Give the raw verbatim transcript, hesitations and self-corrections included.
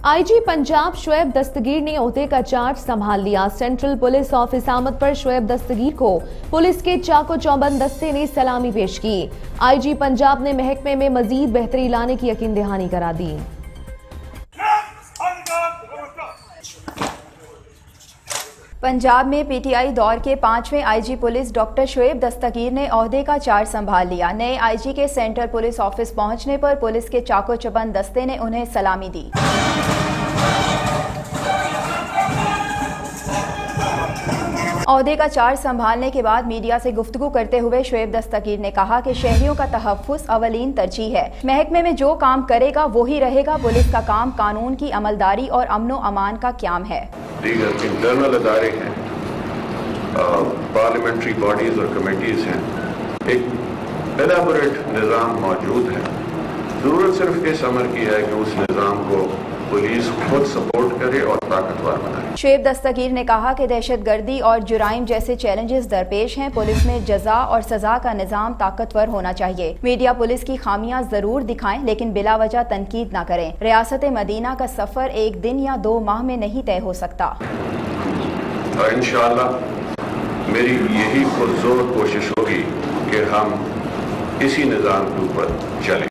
آئی جی پنجاب شعیب دستگیر نے عہدے کا چارج سنبھال لیا۔ سینٹرل پولیس آفس آمد پر شعیب دستگیر کو پولیس کے چاق و چوبند دستے نے سلامی پیش کی۔ آئی جی پنجاب نے محکمے میں مزید بہتری لانے کی یقین دہانی کرا دی۔ پنجاب میں پی ٹی آئی دور کے پانچویں I G police doctor Shoaib Dastgir نے عہدے کا چارج سنبھال لیا۔ نئے آئی جی کے سینٹرل پولیس آفس پہنچنے پر پولیس کے چاق و چوبند دستے نے انہیں سلامی دی۔ عہدے کا چارج سنبھالنے کے بعد میڈیا سے گفتگو کرتے ہوئے شعیب دستگیر نے کہا کہ شہریوں کا تحفظ اولین ترجیح ہے۔ محکمے میں جو کام کرے گا وہی رہے گا۔ پولیس کا کام قانون کی عملداری اور امن و امان کا قیام ہے۔ دیگر انٹرنل ادارے ہیں، پارلیمنٹری باڈیز اور کمیٹیز ہیں، ایک ایلیبوریٹ نظام موجود ہے۔ ضرورت صرف اس امر کی ہے کہ اس نظام کو پولیس خود سپورٹ کرے اور طاقتور بنائے۔ شعیب دستگیر نے کہا کہ دہشت گردی اور جرائم جیسے چیلنجز درپیش ہیں۔ پولیس میں جزا اور سزا کا نظام طاقتور ہونا چاہیے۔ میڈیا پولیس کی خامیاں ضرور دکھائیں لیکن بلا وجہ تنقید نہ کریں۔ ریاست مدینہ کا سفر ایک دن یا دو ماہ میں نہیں طے ہو سکتا۔ انشاءاللہ میری یہی پرزور کوشش ہوگی کہ ہم اسی نظام کے اوپر چلیں۔